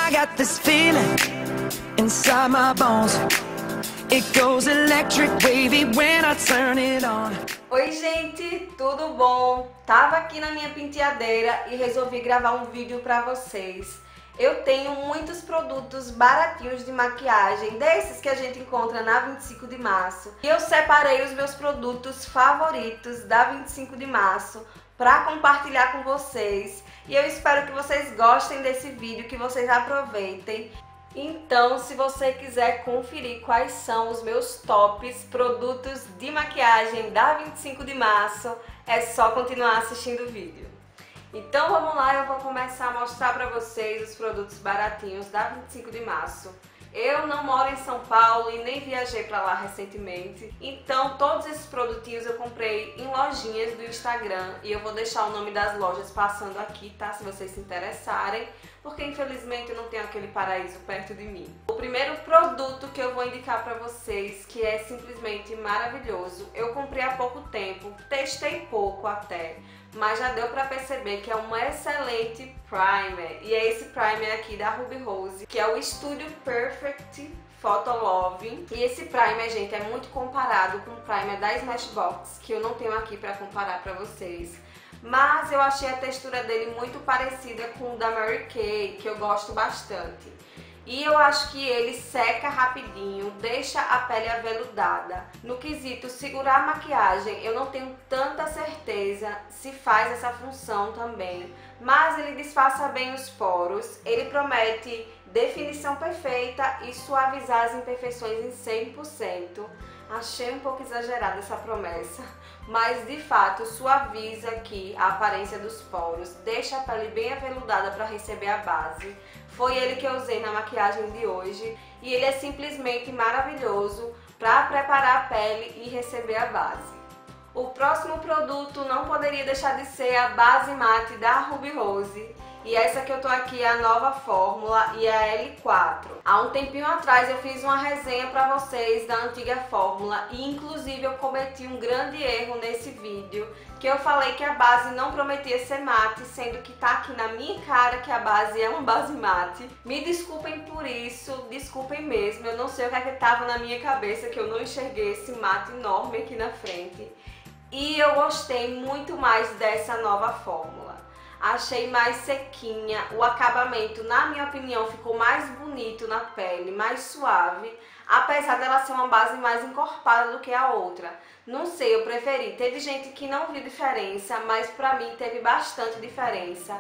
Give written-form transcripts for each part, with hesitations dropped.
I got this feeling inside my bones. It goes electric wavy when I turn it on. Oi gente, tudo bom? Tava aqui na minha penteadeira e resolvi gravar um vídeo pra vocês. Eu tenho muitos produtos baratinhos de maquiagem, desses que a gente encontra na 25 de março. E eu separei os meus produtos favoritos da 25 de março para compartilhar com vocês. E eu espero que vocês gostem desse vídeo, que vocês aproveitem. Então, se você quiser conferir quais são os meus tops produtos de maquiagem da 25 de março, é só continuar assistindo o vídeo. Então vamos lá, eu vou começar a mostrar para vocês os produtos baratinhos da 25 de março. Eu não moro em São Paulo e nem viajei para lá recentemente, então todos esses produtinhos eu comprei em lojinhas do Instagram e eu vou deixar o nome das lojas passando aqui, tá? Se vocês se interessarem, porque infelizmente eu não tenho aquele paraíso perto de mim. O primeiro produto que eu vou indicar para vocês, que é simplesmente maravilhoso, eu comprei há pouco tempo, testei pouco até, mas já deu pra perceber que é um excelente primer. E é esse primer aqui da Ruby Rose, que é o Studio Perfect Photo Love. E esse primer, gente, é muito comparado com o primer da Smashbox, que eu não tenho aqui pra comparar pra vocês. Mas eu achei a textura dele muito parecida com o da Mary Kay, que eu gosto bastante. E eu acho que ele seca rapidinho, deixa a pele aveludada. No quesito segurar a maquiagem, eu não tenho tanta certeza se faz essa função também. Mas ele disfarça bem os poros, ele promete definição perfeita e suavizar as imperfeições em 100%. Achei um pouco exagerada essa promessa, mas de fato suaviza aqui a aparência dos poros, deixa a pele bem aveludada para receber a base. Foi ele que eu usei na maquiagem de hoje e ele é simplesmente maravilhoso para preparar a pele e receber a base. O próximo produto não poderia deixar de ser a base mate da Ruby Rose. E essa que eu tô aqui é a nova fórmula e a L4. Há um tempinho atrás eu fiz uma resenha pra vocês da antiga fórmula e inclusive eu cometi um grande erro nesse vídeo, que eu falei que a base não prometia ser mate, sendo que tá aqui na minha cara que a base é uma base mate. Me desculpem por isso, desculpem mesmo, eu não sei o que é que tava na minha cabeça que eu não enxerguei esse mate enorme aqui na frente. E eu gostei muito mais dessa nova fórmula. Achei mais sequinha, o acabamento, na minha opinião, ficou mais bonito na pele, mais suave, apesar dela ser uma base mais encorpada do que a outra. Não sei, eu preferi. Teve gente que não viu diferença, mas pra mim teve bastante diferença.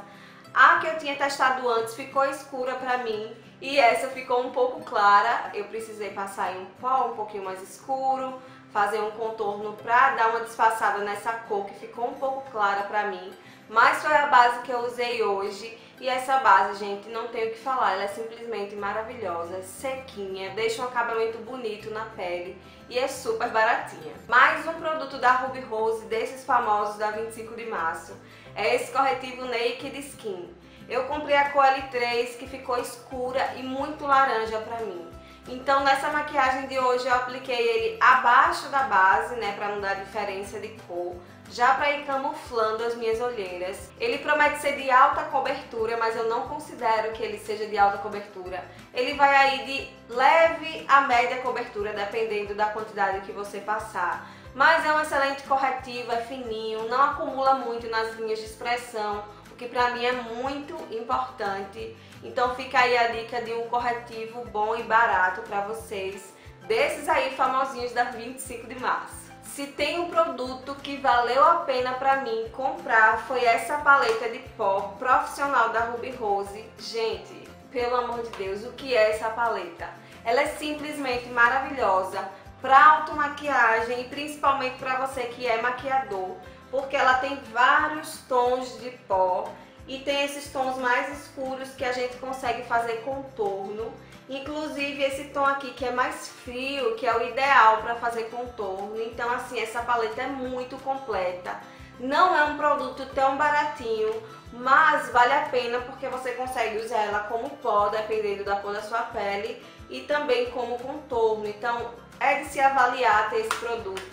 A que eu tinha testado antes ficou escura pra mim e essa ficou um pouco clara. Eu precisei passar em um pó um pouquinho mais escuro, fazer um contorno pra dar uma disfarçada nessa cor que ficou um pouco clara pra mim. Mas foi a base que eu usei hoje e essa base, gente, não tenho o que falar, ela é simplesmente maravilhosa, sequinha, deixa um acabamento bonito na pele e é super baratinha. Mais um produto da Ruby Rose, desses famosos da 25 de março, é esse corretivo Naked Skin. Eu comprei a cor L3 que ficou escura e muito laranja pra mim. Então nessa maquiagem de hoje eu apliquei ele abaixo da base, né, pra não dar diferença de cor, já pra ir camuflando as minhas olheiras. Ele promete ser de alta cobertura, mas eu não considero que ele seja de alta cobertura. Ele vai aí de leve a média cobertura, dependendo da quantidade que você passar. Mas é um excelente corretivo, é fininho, não acumula muito nas linhas de expressão, o que pra mim é muito importante. Então fica aí a dica de um corretivo bom e barato pra vocês, desses aí famosinhos da 25 de março. Se tem um produto que valeu a pena pra mim comprar, foi essa paleta de pó profissional da Ruby Rose. Gente, pelo amor de Deus, o que é essa paleta? Ela é simplesmente maravilhosa pra automaquiagem e principalmente pra você que é maquiador, porque ela tem vários tons de pó e tem esses tons mais escuros que a gente consegue fazer contorno. Inclusive esse tom aqui que é mais frio, que é o ideal para fazer contorno. Então assim, essa paleta é muito completa. Não é um produto tão baratinho, mas vale a pena porque você consegue usar ela como pó, dependendo da cor da sua pele, e também como contorno. Então é de se avaliar ter esse produto.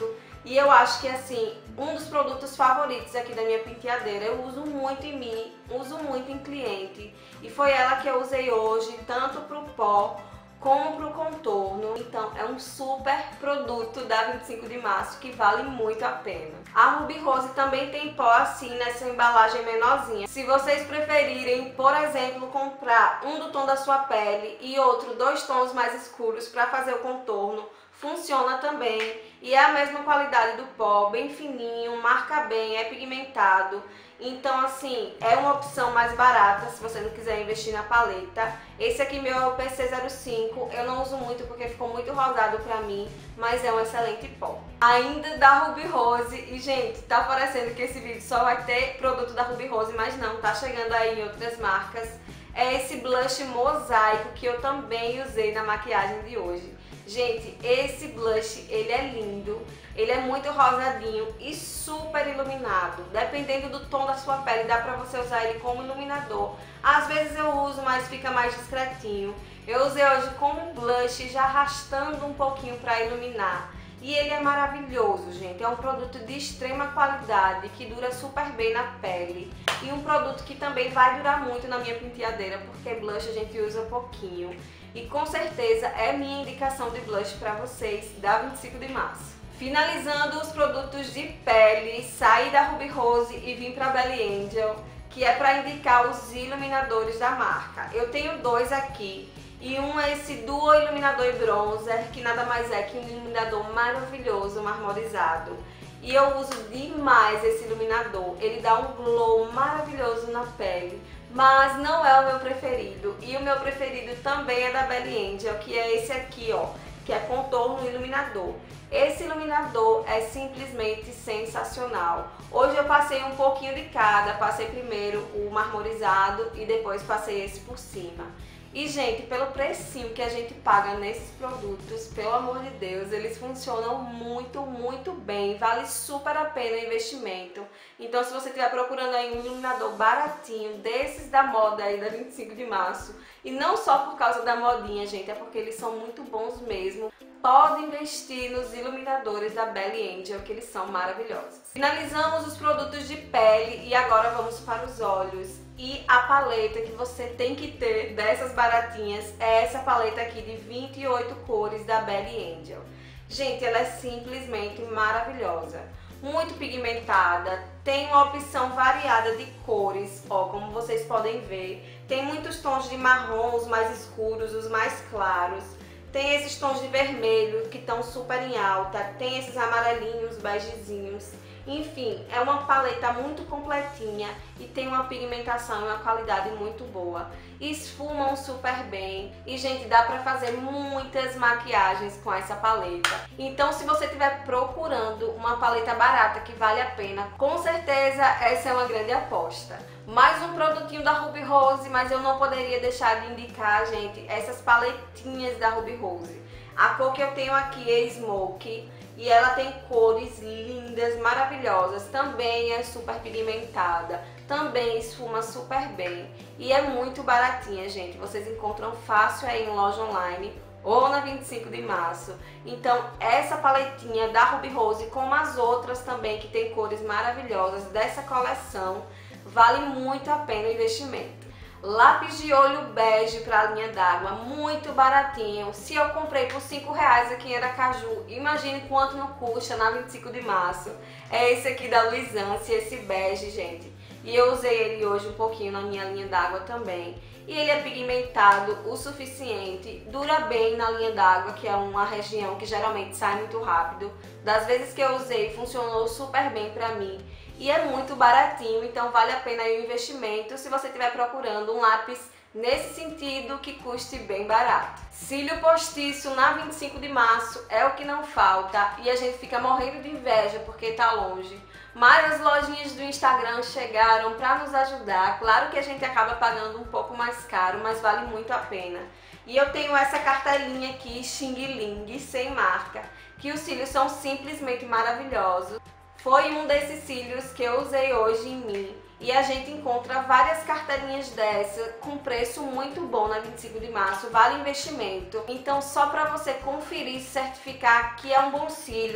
E eu acho que assim, um dos produtos favoritos aqui da minha penteadeira, eu uso muito em mim, uso muito em cliente. E foi ela que eu usei hoje, tanto pro pó como pro contorno. Então é um super produto da 25 de março que vale muito a pena. A Ruby Rose também tem pó assim nessa embalagem menorzinha. Se vocês preferirem, por exemplo, comprar um do tom da sua pele e outro 2 tons mais escuros para fazer o contorno, funciona também. E é a mesma qualidade do pó, bem fininho, marca bem, é pigmentado. Então assim, é uma opção mais barata se você não quiser investir na paleta. Esse aqui meu é o PC05, eu não uso muito porque ficou muito rosado pra mim, mas é um excelente pó. Ainda da Ruby Rose, e gente, tá parecendo que esse vídeo só vai ter produto da Ruby Rose, mas não, tá chegando aí em outras marcas. É esse blush mosaico que eu também usei na maquiagem de hoje. Gente, esse blush, ele é lindo, ele é muito rosadinho e super iluminado. Dependendo do tom da sua pele, dá pra você usar ele como iluminador. Às vezes eu uso, mas fica mais discretinho. Eu usei hoje como blush, já arrastando um pouquinho pra iluminar. E ele é maravilhoso, gente. É um produto de extrema qualidade, que dura super bem na pele. E um produto que também vai durar muito na minha penteadeira, porque blush a gente usa pouquinho. E com certeza é minha indicação de blush para vocês da 25 de março. Finalizando os produtos de pele, saí da Ruby Rose e vim para Belly Angel, que é para indicar os iluminadores da marca. Eu tenho dois aqui. E um é esse Duo Iluminador e Bronzer, que nada mais é que um iluminador maravilhoso, marmorizado. E eu uso demais esse iluminador, ele dá um glow maravilhoso na pele, mas não é o meu preferido. E o meu preferido também é da Belly Angel, que é esse aqui, ó, que é contorno iluminador. Esse iluminador é simplesmente sensacional. Hoje eu passei um pouquinho de cada, passei primeiro o marmorizado e depois passei esse por cima. E, gente, pelo precinho que a gente paga nesses produtos, pelo amor de Deus, eles funcionam muito, muito bem. Vale super a pena o investimento. Então, se você estiver procurando aí um iluminador baratinho, desses da moda aí da 25 de março, e não só por causa da modinha, gente, é porque eles são muito bons mesmo, pode investir nos iluminadores da Belly Angel, que eles são maravilhosos. Finalizamos os produtos de pele e agora vamos para os olhos. E a paleta que você tem que ter dessas baratinhas é essa paleta aqui de 28 cores da Belly Angel. Gente, ela é simplesmente maravilhosa. Muito pigmentada, tem uma opção variada de cores, ó, como vocês podem ver. Tem muitos tons de marrom, os mais escuros, os mais claros. Tem esses tons de vermelho que estão super em alta, tem esses amarelinhos, begezinhos. Enfim, é uma paleta muito completinha e tem uma pigmentação e uma qualidade muito boa. Esfumam super bem e, gente, dá pra fazer muitas maquiagens com essa paleta. Então, se você estiver procurando uma paleta barata que vale a pena, com certeza essa é uma grande aposta. Mais um produtinho da Ruby Rose, mas eu não poderia deixar de indicar, gente, essas paletinhas da Ruby Rose. A cor que eu tenho aqui é Smoke. E ela tem cores lindas, maravilhosas, também é super pigmentada, também esfuma super bem e é muito baratinha, gente. Vocês encontram fácil aí em loja online ou na 25 de março. Então essa paletinha da Ruby Rose, como as outras também que tem cores maravilhosas dessa coleção, vale muito a pena o investimento. Lápis de olho bege para a linha d'água, muito baratinho. Se eu comprei por R$5 aqui em Aracaju, imagine quanto não custa na 25 de março. É esse aqui da Luisance, esse bege, gente. E eu usei ele hoje um pouquinho na minha linha d'água também. E ele é pigmentado o suficiente, dura bem na linha d'água, que é uma região que geralmente sai muito rápido. Das vezes que eu usei, funcionou super bem pra mim. E é muito baratinho, então vale a pena aí o investimento se você estiver procurando um lápis nesse sentido que custe bem barato. Cílio postiço na 25 de março é o que não falta e a gente fica morrendo de inveja porque tá longe. Mas as lojinhas do Instagram chegaram para nos ajudar. Claro que a gente acaba pagando um pouco mais caro, mas vale muito a pena. E eu tenho essa cartelinha aqui, Xing Ling, sem marca, que os cílios são simplesmente maravilhosos. Foi um desses cílios que eu usei hoje em mim. E a gente encontra várias cartelinhas dessa com preço muito bom na 25 de março, vale investimento. Então só para você conferir e certificar que é um bom cílio,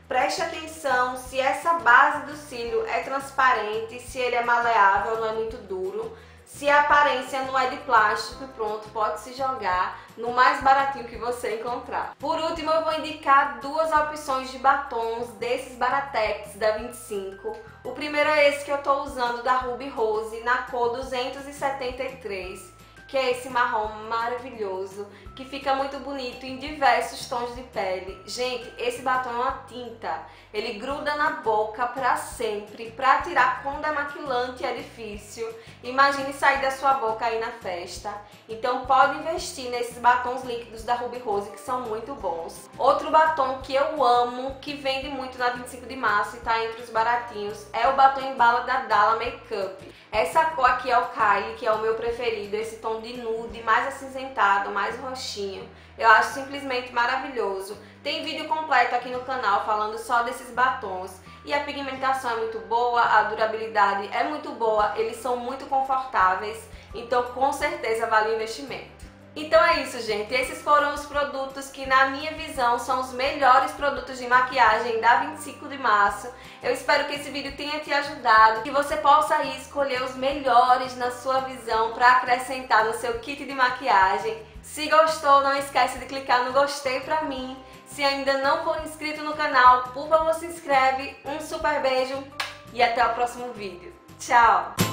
Preste atenção se essa base do cílio é transparente, se ele é maleável, não é muito duro. Se a aparência não é de plástico e pronto, pode se jogar no mais baratinho que você encontrar. Por último, eu vou indicar duas opções de batons desses Baratex da 25. O primeiro é esse que eu tô usando da Ruby Rose na cor 273. Que é esse marrom maravilhoso, que fica muito bonito em diversos tons de pele. Gente, esse batom é uma tinta, ele gruda na boca pra sempre. Pra tirar com demaquilante é difícil, imagine sair da sua boca aí na festa. Então pode investir nesses batons líquidos da Ruby Rose, que são muito bons. Outro batom que eu amo, que vende muito na 25 de março e tá entre os baratinhos, é o batom em bala da Dalla Makeup. Essa cor aqui é o Kylie, que é o meu preferido, esse tom de nude, mais acinzentado, mais roxinho. Eu acho simplesmente maravilhoso. Tem vídeo completo aqui no canal falando só desses batons. E a pigmentação é muito boa, a durabilidade é muito boa, eles são muito confortáveis, então com certeza vale o investimento. Então é isso, gente. Esses foram os produtos que, na minha visão, são os melhores produtos de maquiagem da 25 de março. Eu espero que esse vídeo tenha te ajudado, que você possa aí escolher os melhores na sua visão para acrescentar no seu kit de maquiagem. Se gostou, não esquece de clicar no gostei pra mim. Se ainda não for inscrito no canal, por favor se inscreve. Um super beijo e até o próximo vídeo. Tchau!